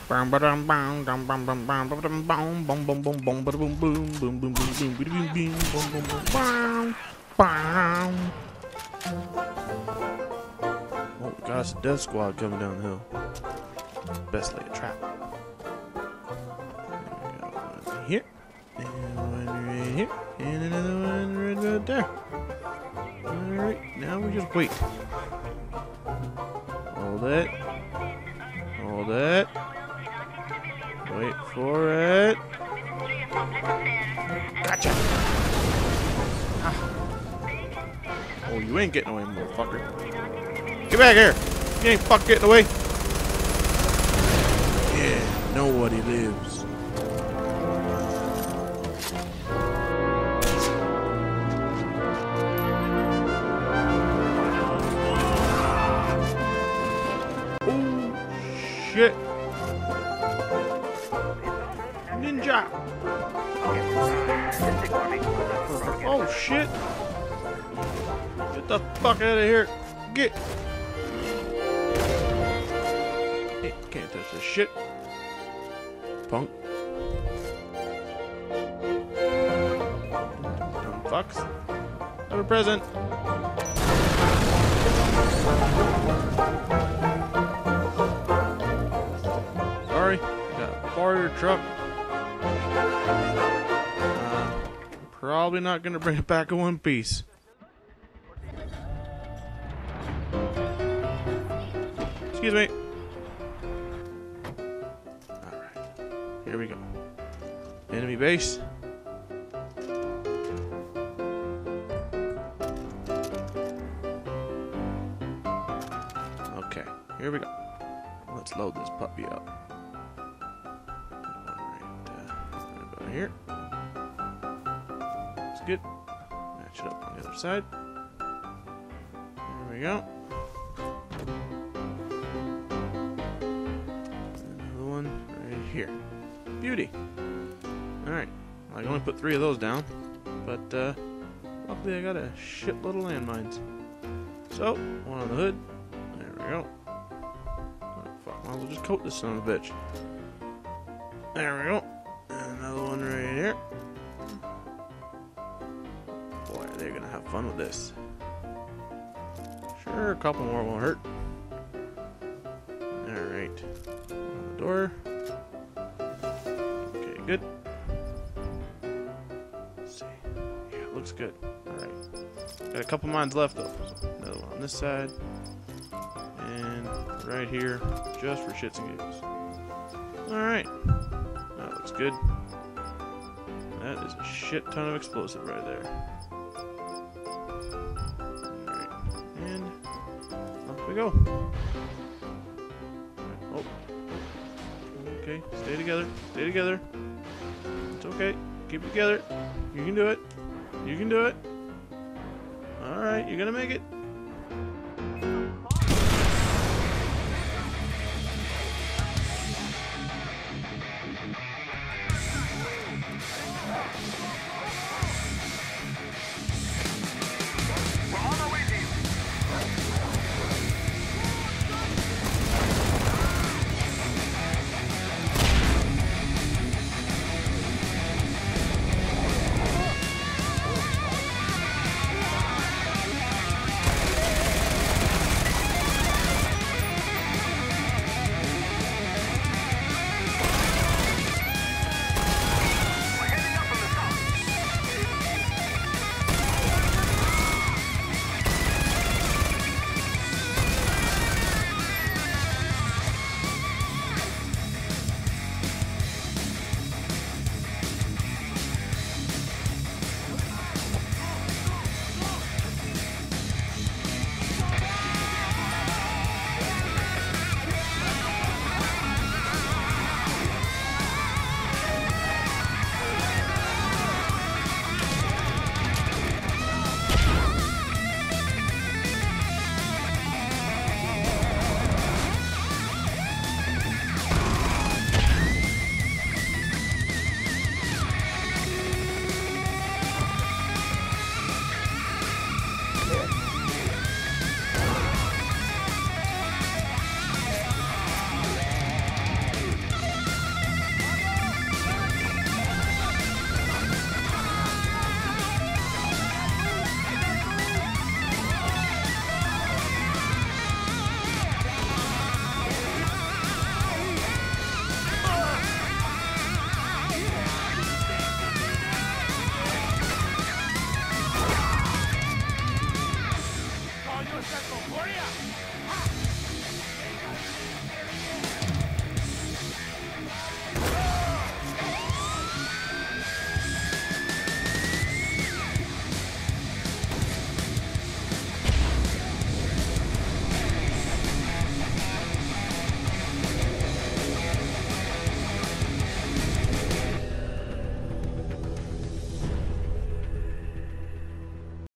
Bam bam bam bam bam bam bam bam bam bam bam bam bam bada boom boom boom boom boom boom boom boom boom boom boom bam bam. Oh, we got us a death squad coming down the hill. Best lay a trap. We got one here, and one right here, and another one right there. Alright, now we just wait. Hold it. Hold it. Wait for it. Gotcha! Ah. Oh, you ain't getting away, motherfucker. Get back here! You ain't fuck getting away. Yeah, nobody lives. Oh, shit. Ninja! Oh shit! Get the fuck out of here! Get! Hey, can't touch this shit. Punk. Dumb fucks. Have a present. Sorry, gotta borrow your truck. Probably not gonna bring it back in one piece. Excuse me. Alright. Here we go. Enemy base. Okay, here we go. Let's load this puppy up. Right about here. Good. Match it up on the other side. There we go. Another one right here. Beauty. Alright. I can only put 3 of those down. But, luckily I got a shitload of landmines. So, one on the hood. There we go. Oh, fuck. Might as well just coat this son of a bitch. There we go. And another one right here. They're gonna have fun with this. Sure, a couple more won't hurt. Alright. On the door. Okay, good. Let's see. Yeah, it looks good. Alright. Got a couple mines left though. So another one on this side. And right here, just for shits and giggles. Alright. That looks good. That is a shit ton of explosive right there. We go. Oh. Okay, stay together. Stay together. It's okay. Keep it together. You can do it. You can do it. Alright, you're gonna make it.